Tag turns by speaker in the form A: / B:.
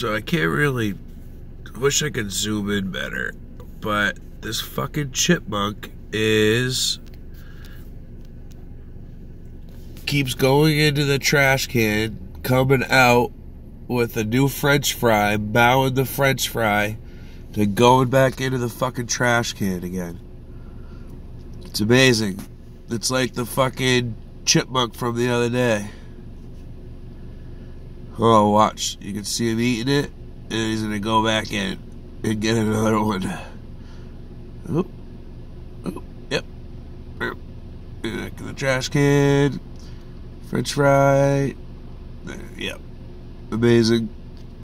A: So I can't really... wish I could zoom in better. But this fucking chipmunk keeps going into the trash can, coming out with a new French fry, bowing the French fry, then going back into the fucking trash can again. It's amazing. It's like the fucking chipmunk from the other day. Oh, watch. You can see him eating it, and he's gonna go back in and get another one. Oop. Oop. Yep. Back in the trash can. French fry. Yep. Amazing.